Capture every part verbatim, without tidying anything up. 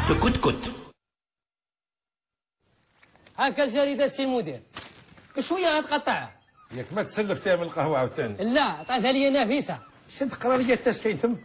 سكت كت. هاكا الجريدة سي المدير بشوية غتقطعها. ياك ما تسلف تعمل القهوة عاوتاني؟ لا عطاتها لي نافسة. شد قرا لي التسفين تم.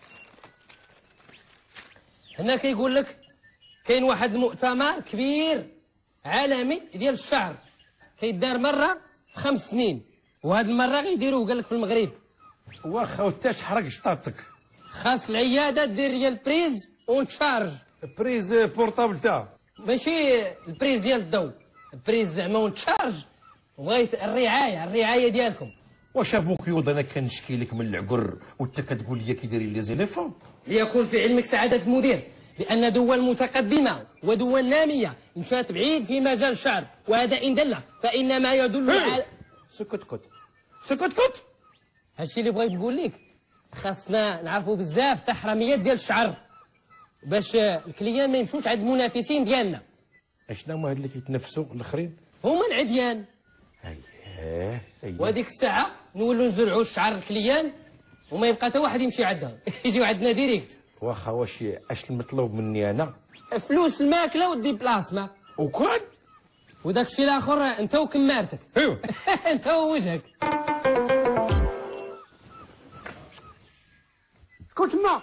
هنا كيقول لك كاين واحد المؤتمر كبير عالمي ديال الشعر كيدار مرة في خمس سنين، وهاد المرة غيديروه قال لك في المغرب. واخا وتا تحرق شطاطك. خاص العيادة دير ديال بريز ونتشارج. بريز بورطابل تا ماشي البريز ديال الضو، البريز زعما ونتشارج، وبغيت الرعاية الرعاية ديالكم. واش ابوك يوض انا كنشكي لك من العقر وانت كتقول لي كي دايرين لي زيليفون؟ ليكون في علمك سعادة المدير بأن دول متقدمة ودول نامية مشات بعيد في مجال الشعر، وهذا إن دل فإنما يدل على سكت كت سكت كت. هادشي اللي بغيت نقول لك، خاصنا نعرفوا بزاف تاع حراميات ديال الشعر باش الكليان ما يمشوش عند المنافسين ديالنا. اشنا هما هاد اللي كيتنافسوا الاخرين؟ هما العديان. اييه اييه. وهذيك الساعة نولوا نزرعوا الشعر الكليان وما يبقى حتى واحد يمشي عندهم يجيو عندنا ديريكت. واخا واش اش المطلوب مني انا؟ فلوس الماكله والديبلاسما وكون وداك الشيء الاخر انت وكمارتك. ايوا انت ووجهك. كنت ما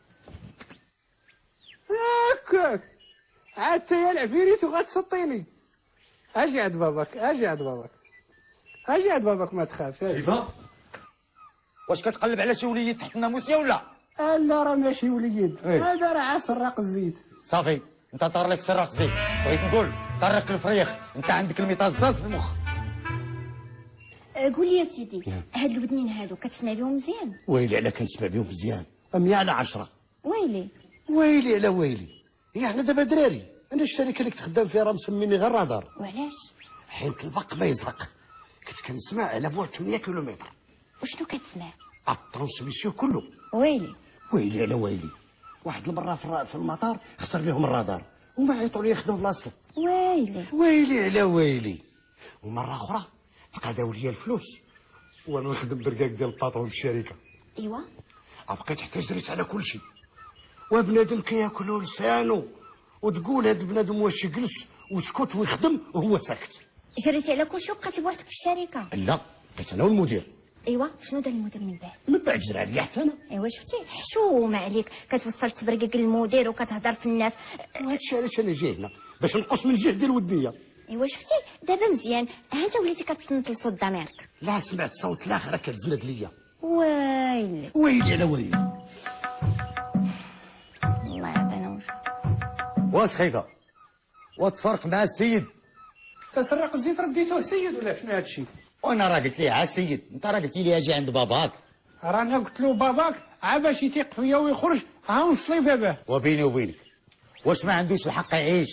هكاك عاد يا العفيريت وغتسطيني. اجي عند باباك اجي عند باباك اجي عند باباك ما تخافش. كيفا؟ واش كتقلب على شي وليد تحت الناموسيه ولا؟ لا راه ماشي وليد، إيه؟ هذا راه سراق الزيت. صافي انت طار لك سراق زيت. بغيت نقول طرق الفريخ، انت عندك الميتازاز في المخ. قول لي يا سيدي، هاد الودنين هادو كتسمع بهم مزيان؟ ويلي على كنسمع بهم مزيان، مية على عشرة. ويلي ويلي على ويلي. هي احنا دابا دراري، انا الشركه اللي كنت خدام فيها راه مسميني غير رادار. وعلاش؟ حيت البق ما يزرق. كنت كنسمع على بعد ثمانية كيلومتر. وشنو كتسمع؟ الترانسميسيون كله. ويلي ويلي على ويلي. واحد المره في في المطار خسر بهم الرادار وما عيطوا لي يخدم بلاصتو. ويلي ويلي على ويلي. ومره اخرى تقاداو ليا الفلوس وانا نخدم برقاق ديال الباطرون في الشركه. ايوا بقيت حتى جريت على كل شيء، وبنادم كياكلو لسانو وتقول هاد بنادم واش يجلس وسكت ويخدم وهو ساكت. جريتي على كلشي وبقيتي بوحدك في الشركه؟ لا بقيت انا والمدير. ايوا شنو دار المدير من بعد؟ من بعد جرى عليا حتى انا. ايوا شفتي حشومه عليك كتوصل تبرقق للمدير وكتهضر في الناس. وهادشي علاش انا جاي هنا باش نقص من الجهد ديال الودنيه. ايوا شفتي دابا مزيان، ها انت وليتي كتصنت لصوت ضميرك. لا سمعت صوت الاخر كتزلد ليا. ويلي ويلي على ويلي. الله يعطينا وجه. واش خيكا وتفرق مع السيد؟ تسرق الزيت رديتوه سيد ولا شنو هادشي؟ وانا راه قلت ليه ها سيد، انت راه قلت لي اجي عند باباك. رانا قلت له باباك عا باش يثيق فيا ويخرج ها ونصلي باباه. وبيني وبينك واش ما عندوش الحق يعيش؟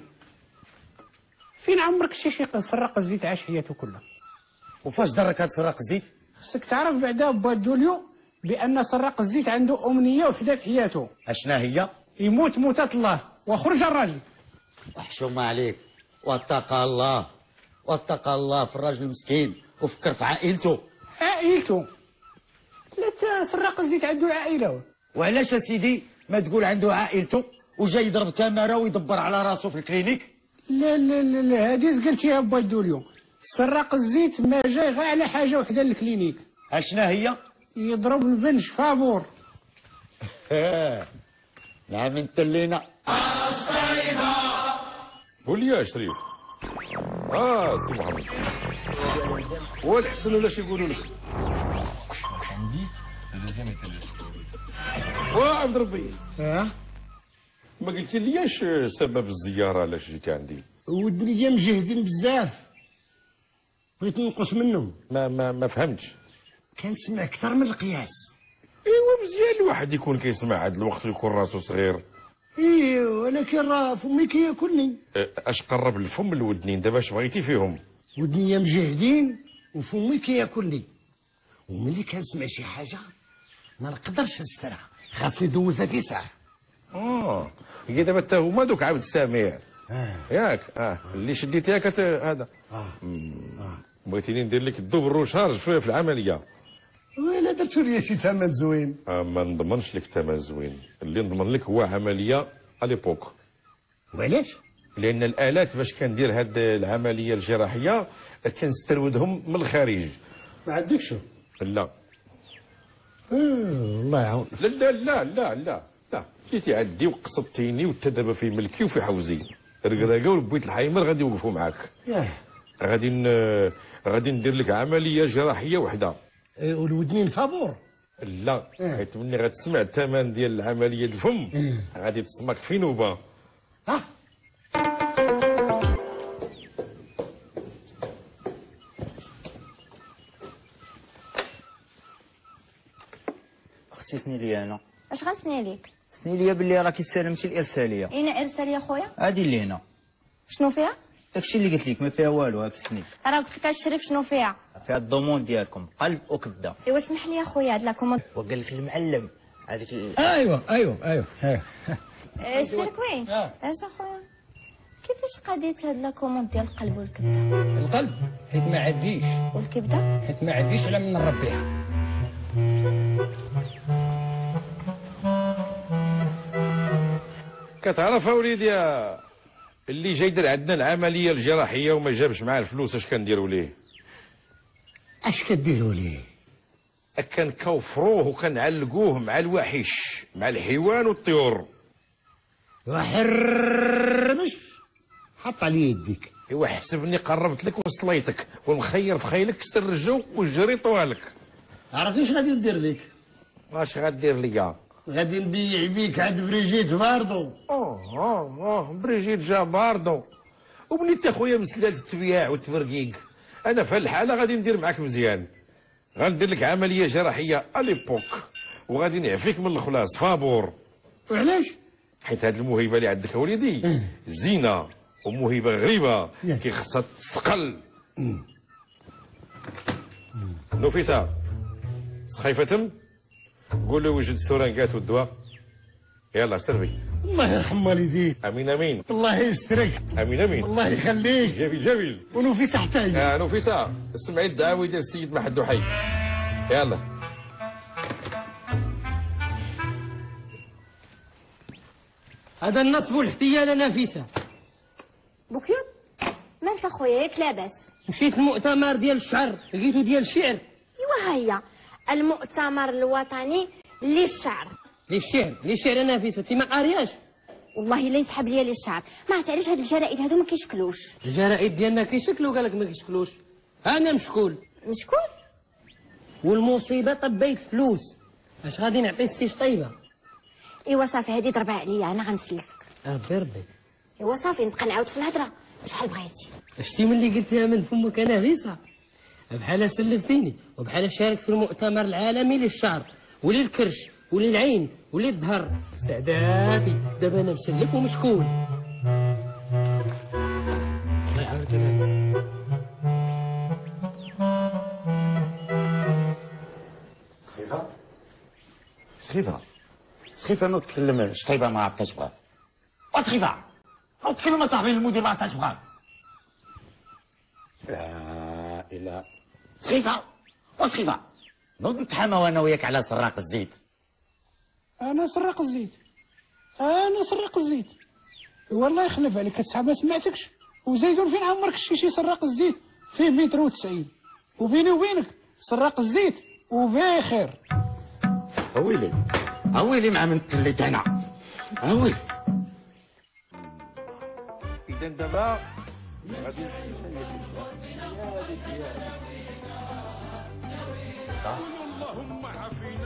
فين عمرك شي شي سرق الزيت عاش حياته كلها؟ وفاش درك هاد سراق الزيت؟ خصك تعرف بعدا با دوليو بان سراق الزيت عنده امنيه وحده في حياته. اشنا هي؟ يموت موتة الله وخرج الراجل. وحشومة عليك، واتقى الله واتقى الله في الراجل المسكين وفكر في عائلته. عائلته؟ لا سرق الزيت عنده عائله. وعلاش يا سيدي ما تقول عنده عائلته وجاي يضرب تماره ويدبر على راسه في الكلينيك؟ لا لا لا لا هذه قلتيها با دوليو. سرق الزيت ما جاي غير على حاجه وحده للكلينيك. اشنا هي؟ يضرب البنج فابور. نعم انت اللينا. قول لي يا شريف. اه سي محمد هو الحسن ولا شي يقولوا لك؟ وعبد ربي اه ما قلتي ليش سبب الزياره علاش جيتي عندي؟ ودنيا مجهدين بزاف بغيت ننقص منهم. ما ما ما فهمتش. كنسمع اكثر من القياس. ايوا مزيان الواحد يكون كيسمع هاد الوقت ويكون راسو صغير. ايوا ولكن راه فمي كياكلني. اش قرب الفم الودنين دابا اش بغيتي فيهم؟ ودنيا مجهدين وفمي كياكلني، وملي كنسمع شي حاجه ما نقدرش نسترها، خاصني ندوزها في ساعه. اه هي دابا حتى هما دوك عاود سامع. اه ياك اه اللي شديتيها كت هذا. اه اه بغيتيني ندير لك الدوبل روشارج شويه في العمليه. ويلا درتو لي شي ثمن زوين. آه ما نضمنش لك ثمن زوين، اللي نضمن لك هو عمليه اليبوك. وعلاش؟ لان الالات باش كندير هاد العمليه الجراحيه كنستوردهم من الخارج. ما عندكش؟ لا آه الله يعاون. لا لا لا لا لا لا جيتي عندي وقصدتيني وانت دابا في ملكي وفي حوزي رقراقه والبيت الحيمر غادي يوقفوا معاك. ياه غادي ن... غادي ندير لك عمليه جراحيه وحده. إيه، والودنين فابور؟ لا إيه. حيت ملي غتسمع الثمن ديال العمليه الفم إيه. غادي تسمك في نوبه. ها اختي سني لي انا اش غنسني ليك؟ سني لي باللي راكي استلمتي الارساليه. اين ارسال يا خويا؟ هادي اللي هنا شنو فيها؟ داكشي اللي قلت لك ما فيها والو. هاك سني راه قلت لك الشريف شنو فيها؟ فيها الضمون ديالكم قلب وكبده. ايوا اسمح لي يا خويا هاد لاكوموند. وقال لك المعلم هذيك ال... ايوه ايوه ايوه ايوه سيرك وين؟ آه. اش اخويا؟ كيفاش قضيت هاد لاكوموند ديال القلب والكبده؟ القلب حيت ما عنديش، والكبده؟ حيت ما عنديش على من نربيها. كتعرف اوليدي اللي جاي يدير عندنا العمليه الجراحيه وما جابش معاه الفلوس اش كنديروا ليه؟ اش كديروا ليه؟ كنكوفروه وكنعلقوه مع الوحش مع الحيوان والطيور. وحرمش حط علي يديك. ايوا حسبني قربت لك وصليتك والمخير في خيلك كسر الجو والجري طوالك. عرفتي اش غادي ندير لك؟ واش غدير ليا؟ غادي نبيع بيك عند بريجيت باردو. اوه اوه اوه بريجيت جا باردو. ومني انت خويا مسلات التبياع والتفرقيق انا في هالحاله غادي ندير معاك مزيان. غندير لك عمليه جراحيه اليبوك وغادي نعفيك من الخلاص فابور. وعلاش؟ حيت هاد الموهبه اللي عندك وليدي زينه وموهبه غريبه كي خصها تسقل. نفيسه خايفه تم قول له وجد السرنجات والدواء. يلا سربي. الله يرحم والديك. امين امين. الله يسترك. امين امين. الله يخليك. جميل جميل. ونوفي تحتاج. آه نفيسه اسمعي الدعاوي ديال السيد محدو حي. يلا هذا النصب والاحتيال نفيسة. بوكيوت مالك اخويا ياك لاباس؟ مشيت المؤتمر ديال الشعر لقيتو ديال الشعر. ايوا هيا المؤتمر الوطني للشعر. للشعر للشعر نفيسة انت ما قارياش؟ والله لا يسحب ليا للشعر. ما عرفت علاش هاد الجرائد هادو ما كيشكلوش. الجرائد ديالنا كيشكلوا قالك ما كيشكلوش. انا مشكول مشكون؟ والمصيبه طبيت فلوس. اش غادي نعطي السي شطيبه؟ ايوا صافي هادي ضربة عليا انا غنسلفك. ربي ربي. ايوا صافي نبقى نعاود في الهضره شحال بغيتي. شتي ملي قلتيها من فمك انا نفيسة بحال سلفتيني وبحال شاركت في المؤتمر العالمي للشعر وللكرش وللعين وللظهر. سعداتي دابا انا مسلف ومشكول. الله يعاودك. سخيفة سخيفة سخيفة ما تكلم شطيبة ما عرفتهاش بغا. وسخيفة أو تكلم صاحبي المدير ما عرفتهاش بغا. لا إله سخيفة وسخيفة نوض نتحامى وانا وياك على سراق الزيت. انا سرق الزيت، انا سرق الزيت. والله يخلف عليك كتسحب ما سمعتكش. وزيدون فين عمرك شي شي سرق الزيت فيه متر وتسعين وبيني وبينك سرق الزيت وبخير. أويلي أويلي مع من تليت أنا أويلي. اذا دابا غادي اللهم عافينا